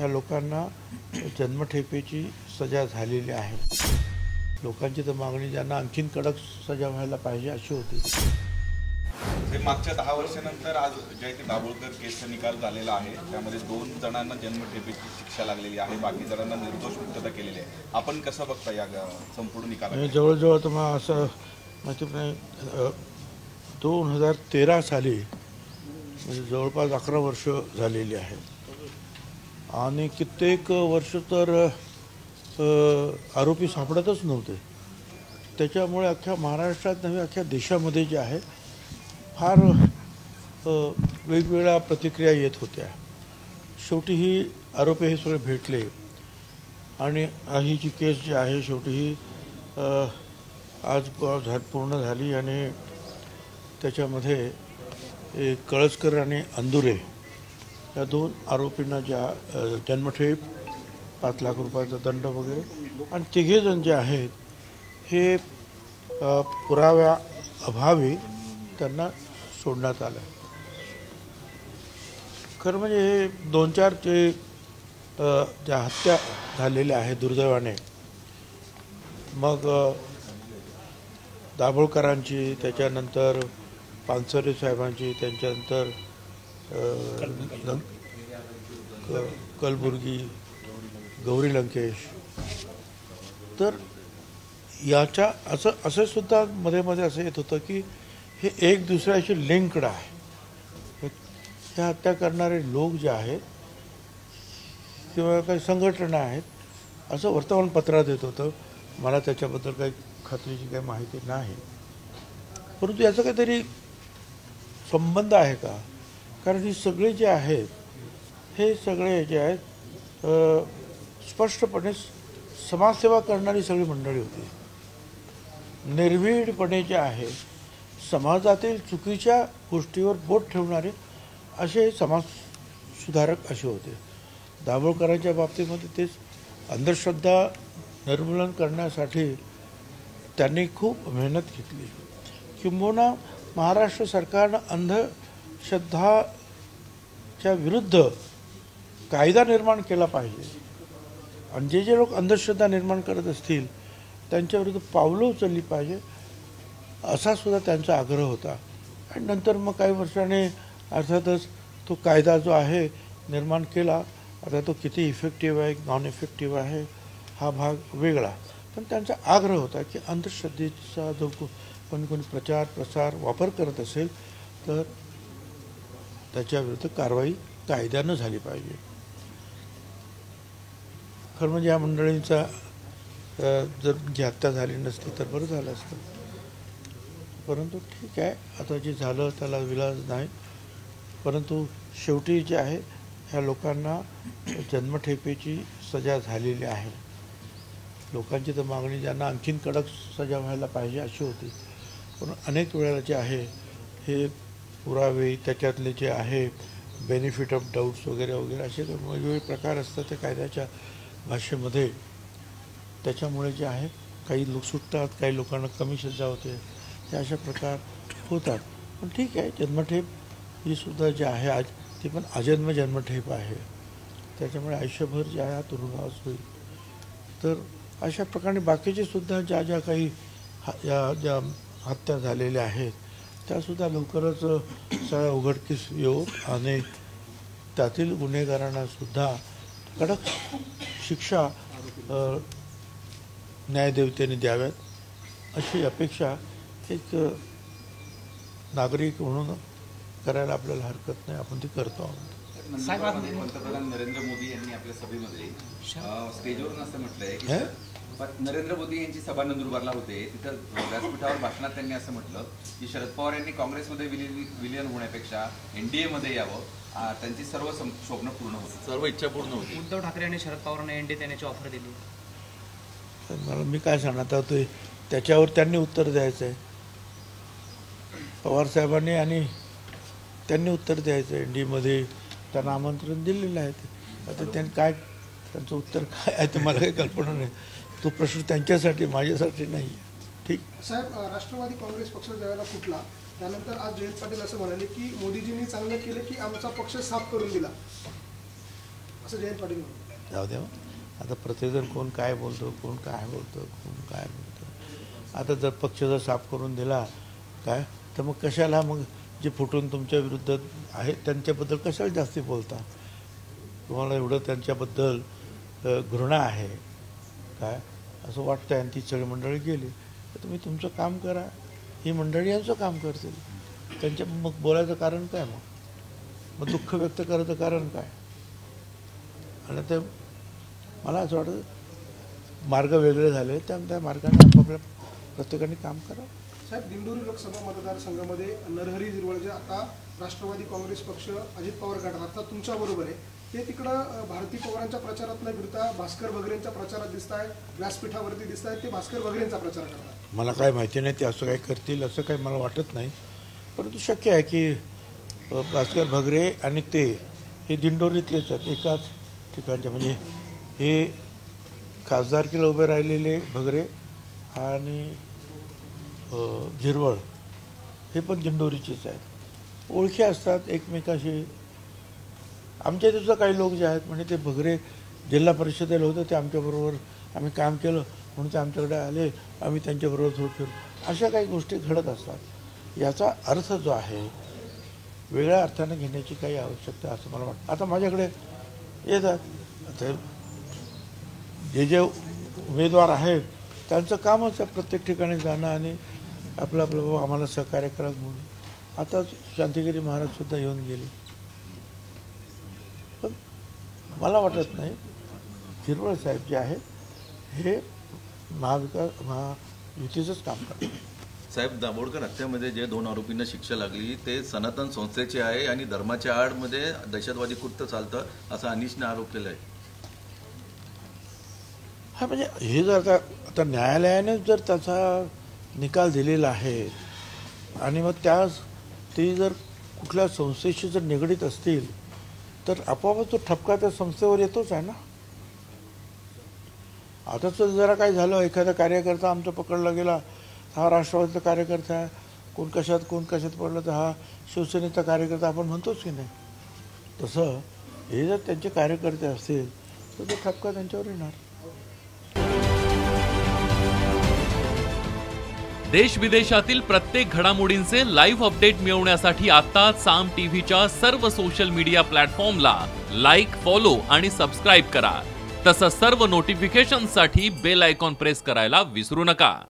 ह्या लोकांना जन्मठेपेची सजा झालेली आहे। लोकांची तर मागणी ज्यांना आणखीन कडक सजा व्हायला पाहिजे अशी होती। मागच्या 10 वर्षानंतर आज जयती दाभोळकर केसचा निकाल झालेला आहे, त्यामध्ये 2 जणांना जन्मठेपेची शिक्षा लागलेली आहे, बाकी जणांना निर्दोष मुक्तता केलेली आहे। आपण कसं बघता या संपूर्ण निकालाला? जवळजवळ तुम्हाला असं माहिती नाही, 2013 साली म्हणजे जवळपास 11 वर्ष झालेली आहेत आणि कित्येक वर्ष तर आरोपी सापडतच नव्हते। त्याच्यामुळे अख्ख्या महाराष्ट्रात नव्हे अख्ख्या देशामध्ये जे आहे फार वेगवेगळ्या प्रतिक्रिया येत होत्या। शेवटी ही आरोपी हे सगळे भेटले आणि ही जी केस जी आहे शेवटी ही आज पूर्ण झाली आणि त्याच्यामध्ये कळसकर आणि अंदुरे या 2 आरोपींना ज्या जन्मठेप 5 लाख रुपयाचा दंड वगैरे आणि 3 जण जे आहेत हे पुराव्या अभावी त्यांना सोडण्यात आलं। खरं म्हणजे हे 2-4 जे ज्या हत्या झालेल्या आहेत दुर्दैवाने, मग दाभोळकरांची, त्याच्यानंतर पानसरे साहेबांची, त्यांच्यानंतर कलबुर्गी, गौरी लंकेश, तर याच्या असं सुद्धा मध्ये मध्ये असं येत होतं की हे एक दुसऱ्याशी लिंक्ड आहे। ह्या हत्या करणारे लोक जे आहेत किंवा काही संघटना आहेत असं वर्तमानपत्रात येत होतं। मला त्याच्याबद्दल काही खात्रीची काही माहिती नाही, परंतु याचा काहीतरी संबंध आहे का? कारण ही सगळे जे आहेत हे सगळे जे आहेत स्पष्टपणे समाजसेवा करणारी सगळी मंडळी होती। निर्भीडपणे जे आहे समाजातील चुकीच्या गोष्टीवर बोट ठेवणारे असे समाज सुधारक असे होते। दाभोळकरांच्या बाबतीमध्ये तेच अंधश्रद्धा निर्मूलन करण्यासाठी त्यांनी खूप मेहनत घेतली। किंबहुना महाराष्ट्र सरकारनं अंधश्रद्धाच्या विरुद्ध कायदा निर्माण केला पाहिजे आणि जे लोक अंधश्रद्धा निर्माण करत असतील त्यांच्याविरुद्ध पावलं उचलली पाहिजे असा सुद्धा त्यांचा आग्रह होता। आणि नंतर मग काही वर्षांनी अर्थातच तो कायदा जो आहे निर्माण केला। आता तो किती इफेक्टिव्ह आहे नॉन इफेक्टिव्ह आहे हा भाग वेगळा, पण त्यांचा आग्रह होता की अंधश्रद्धेचा जो कोणी प्रचार प्रसार वापर करत असेल तर त्याच्याविरुद्ध कारवाई कायद्यानं झाली पाहिजे। खरं म्हणजे या मंडळींचा जर जी हत्या झाली नसती तर बरं झालं असतं, परंतु ठीक आहे, आता जे झालं त्याला विलाज नाही। परंतु शेवटी जे आहे ह्या लोकांना जन्मठेपेची सजा झालेली आहे। लोकांची तर मागणी ज्यांना आणखीन कडक सजा व्हायला पाहिजे अशी होती, पण अनेक वेळेला जे आहे हे पुरावे त्याच्यातले जे आहे बेनिफिट ऑफ डाऊट्स वगैरे वगैरे असे वेगवेगळे प्रकार असतात त्या कायद्याच्या भाषेमध्ये। त्याच्यामुळे जे आहे काही लोक सुटतात, काही लोकांना कमी सजा होते, हे अशा प्रकार होतात। पण ठीक आहे, जन्मठेप ही सुद्धा जे आहे आज ती पण आजन्म जन्मठेप आहे, त्याच्यामुळे आयुष्यभर जे आहे हा तुरुंगवास होईल। तर अशा प्रकारे बाकीचे सुद्धा ज्या काही ज्या हत्या झालेल्या आहेत त्यासुद्धा लवकरच सगळ्या उघडकीस येऊ आणि त्यातील गुन्हेगारांना सुद्धा कडक शिक्षा न्यायदेवतेने द्याव्यात अशी अपेक्षा एक नागरिक म्हणून करायला आपल्याला हरकत नाही, आपण ती करतो आहोत। पंतप्रधान नरेंद्र मोदी यांनी आपल्या सभेमध्ये स्टेजवरून असं म्हटलंय की नरेंद्र मोदी यांची सभा नंदुरबारला होते, तिथं व्यासपीठावर भाषणात त्यांनी असं म्हटलं की शरद पवार यांनी काँग्रेसमध्ये विलीन होण्यापेक्षा एनडीए मध्ये यावं, त्यांची सर्व स्वप्न पूर्ण होती, सर्व इच्छा पूर्ण होती। उद्धव ठाकरे यांनी शरद पवारांना एनडीए देण्याची ऑफर दिली। मला मी काय सांगणार आता त्याच्यावर त्यांनी उत्तर द्यायचं आहे, पवार साहेबांनी आणि त्यांनी उत्तर द्यायचं आहे। एनडीएमध्ये त्यांना आमंत्रण दिलेलं आहे, आता त्यांनी काय त्यांचं उत्तर काय आहे ते मला काही कल्पना नाही। तो प्रश्न त्यांच्यासाठी माझ्यासाठी नाही आहे। ठीक साहेब, राष्ट्रवादी काँग्रेस पक्ष ज्यावेळेला फुटला त्यानंतर आज जयंत पाटील असं म्हणाले की मोदीजींनी चांगलं केलं की आमचा पक्ष साफ करून दिला, असं जयंत पाटील म्हणतात. जाऊ द्या हो. आता प्रत्येकजण कोण काय बोलतो, कोण काय बोलतं, कोण काय बोलतं. आता जर पक्ष जर साफ करून दिला काय, तर मग कशाला मग जे फुटून तुमच्या विरुद्ध आहेत त्यांच्याबद्दल कशाला जास्ती बोलता. तुम्हाला एवढं त्यांच्याबद्दल घृणा आहे काय असं वाटतं आणि ती सगळी मंडळी गेली तर तुम्ही तुमचं काम करा, ही मंडळी यांचं काम करतील. त्यांच्या मग बोलायचं कारण काय, मग दुःख व्यक्त करायचं कारण काय. आणि ते मला असं वाटतं मार्ग वेगळे झाले, त्या मार्गाने आपापल्या प्रत्येकाने काम करावं. साहेब, दिंडोरी लोकसभा मतदारसंघामध्ये नरहरी झिरवळ जे आता राष्ट्रवादी काँग्रेस पक्ष अजित पवार गटात आता तुमच्याबरोबर आहे, ते तिकडं भारती पवारांच्या प्रचारात न फिरता भास्कर बगरेंच्या प्रचारात दिसत आहे, व्यासपीठावरती दिसत आहेत, ते भास्कर बगरेंचा प्रचार करतात. मला काय माहिती नाही ते असं काय करतील असं काही मला वाटत नाही. परंतु शक्य आहे की भास्कर भगरे आणि ते हे दिंडोरीतलेच आहेत, एकाच ठिकाणचे. म्हणजे हे खासदारकीला उभे राहिलेले भगरे आणि झिरवळ हे पण दिंडोरीचेच आहेत, ओळखी असतात एकमेकाशी. आमच्या तिथं काही लोक जे आहेत म्हणजे ते भगरे जिल्हा परिषदेला होते, ते आमच्याबरोबर आम्ही काम केलं म्हणून ते आमच्याकडे आले, आम्ही त्यांच्याबरोबर थोडं फिरू, अशा काही गोष्टी घडत असतात. याचा अर्थ जो आहे वेगळ्या अर्थाने घेण्याची काही आवश्यकता असं मला वाटतं. आता माझ्याकडे येतात, आता जे उमेदवार आहेत त्यांचं कामच आहे प्रत्येक ठिकाणी जाणं आणि आपलं आपलं आम्हाला सहकार्य करत म्हणून. आता शांतिगिरी महाराजसुद्धा येऊन गेले. पण मला वाटत नाही झिरवळ साहेब जे आहेत हे महायुतीचंच काम करतात. साहेब, दाभोळकर हत्येमध्ये जे 2 आरोपींना शिक्षा लागली ते सनातन संस्थेचे आहे आणि धर्माच्या आडमध्ये दहशतवादी कृत्य चालतं असं अनिशने आरोप केला आहे. हा, म्हणजे हे जर आता न्यायालयाने जर त्याचा निकाल दिलेला आहे आणि मग ते जर कुठल्या संस्थेशी जर निगडीत असतील तर आपोआपच तो ठपका त्या संस्थेवर येतोच आहे ना. आता तर जरा काय झालं, एखादा कार्यकर्ता आमचा पकडला गेला, हा राष्ट्रवादीचा कार्यकर्ता आहे, कोण कशात पडलं तर हा शिवसेनेचा कार्यकर्ता आपण म्हणतोच की नाही. तसं हे जर त्यांचे कार्यकर्ते असतील तर तो ठपका त्यांच्यावर येणार. देश विदेशातील प्रत्येक घडामोडींचे लाईव्ह अपडेट मिळवण्यासाठी आता साम टीव्हीच्या सर्व सोशल मीडिया प्लॅटफॉर्मला लाईक, फॉलो आणि सबस्क्राईब करा. तसंच सर्व नोटिफिकेशनसाठी बेल आयकॉन प्रेस करायला विसरू नका.